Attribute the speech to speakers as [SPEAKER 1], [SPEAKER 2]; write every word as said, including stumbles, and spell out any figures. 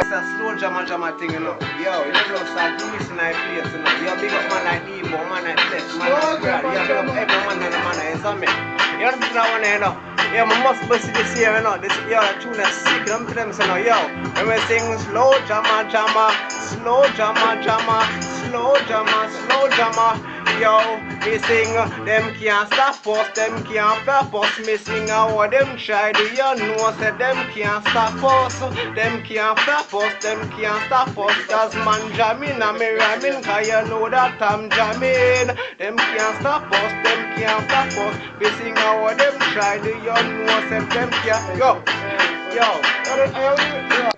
[SPEAKER 1] It's a slow jama jama thing, you know. Yo, you know, start doing this in my place, you know. Yo, big up man like Debo, man like Flex, man like Brad. Yo, big up every man and the man like Zame. You know, this is one, you know. Yo, my must bust this here, you know. This, yo, the tune is sick. I'm to them, you know. Yo, when we sing slow jama jama, slow jama jama, slow jama, slow jama. Yo, we sing, them can't stop us, them can't stop us. Me sing how them try, do you know, say them can't stop us. Them can't stop us, them can't stop us. Cause man jamming and me rhyming, cause you know that I'm jamming. Them can't stop us, them can't stop us. We sing how them try, do you know, say them can't, yo, yo, yo, yo.